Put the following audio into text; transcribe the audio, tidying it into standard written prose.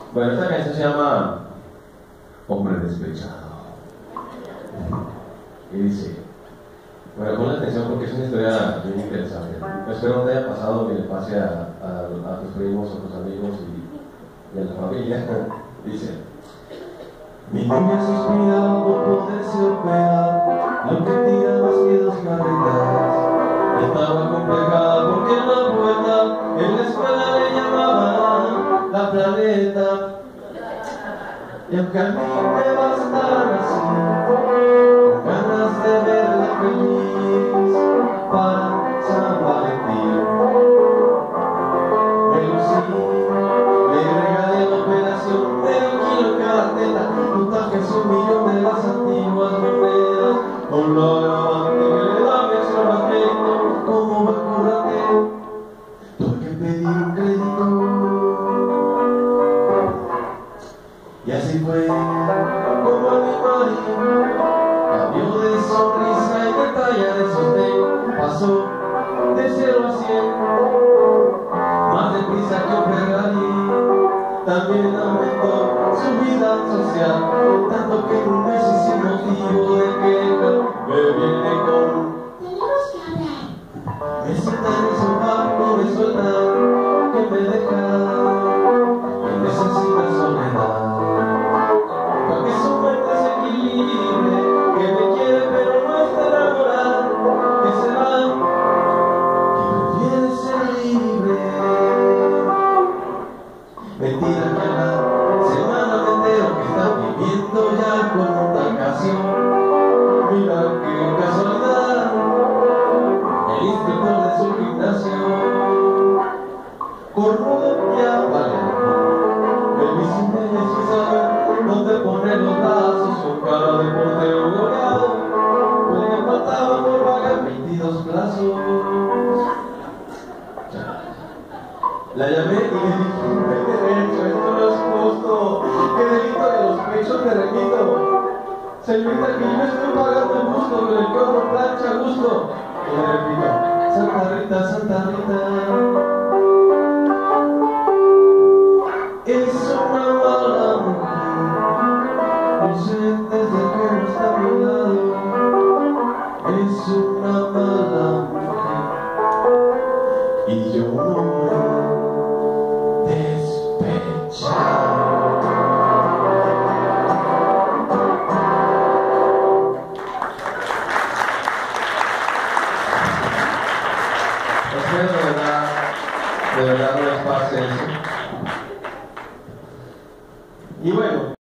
Bueno, esta canción se llama Hombre Despechado. Y dice, bueno, pon atención porque es una historia muy interesante. Espero no te haya pasado que le pase a tus primos o tus amigos y a la familia. Dice, mi niña suspiraba por poderse operar, lo que tira más que 2 carretas. Estaba complejada porque en la puerta, en la escuela le llamaban la planeta. Y aunque a mí me bastan así, con ganas de verla feliz para San Valentín, me lucí, le regalé la operación de 1 kilo cada teta, total que es 1 millón de las antiguas monedas, con lo agravante que le da mi extravagante, como me currate, tuve que pedir un crédito. Y así fue como a mi marido cambió de sonrisa y de talla de sostén, pasó de 0 a 100 más deprisa que un Ferrari. También aumentó su vida social, tanto que en un mes y sin motivo de queja me viene con tenemos que hablar. Me sienta en el sofá, no me suelta, que me deja, que necesita soledad. Que su mente se equilibre, que me quiere pero no está enamorada, que se va, que prefiere ser libre. Mentira que a la semana me entero que está viviendo ya con otra canción. Mira qué casualidad, el instructor de su gimnasio, Corrupia vale, el visible sin saber dónde poner los brazos con cara de portero goleado, pues me faltaba por pagar 22 plazos. La llamé y le dije, no hay derecho, esto no es justo, qué delito de los pechos me remito. Señorita, que yo estoy pagando el gusto, con el cobro plancha a gusto. Y le repito, Santa Rita, Santa Rita, es una mala mujer, no sé desde que no está a mi lado, es una mala mujer, y yo un hombre despechado. Espero de verdad no les pase eso. Y bueno.